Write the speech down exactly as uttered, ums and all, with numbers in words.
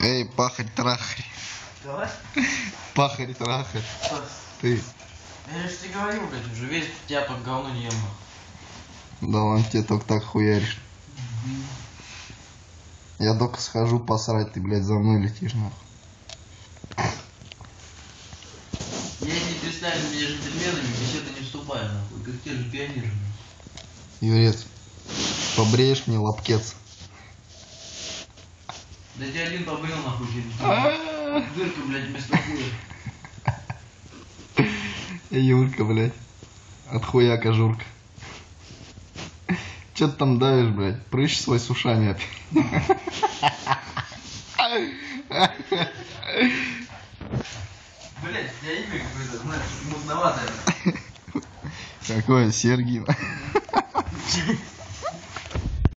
Эй, пахарь-трахарь. Давай. Пахарь-трахарь. Ты. Я же тебе говорил, блядь, уже весь тебя под говно не ем. Да он тебе только так хуяришь. Я только схожу посрать, ты, блядь, за мной летишь, нахуй. Я не представляю меня джентльменами, беседы не вступаю, нахуй, как те же пионеры. Юрец, побреешь мне лапкец? Да тебя один побрил, нахуй, через дырка, блядь, вместо хуя. Юрка, блядь. От хуяка Журка. Че ты там давишь, блядь? Прыщ свой с ушами опять. Блядь, у тебя имя какое-то, знаешь, мутноватое. Какое? Сергий.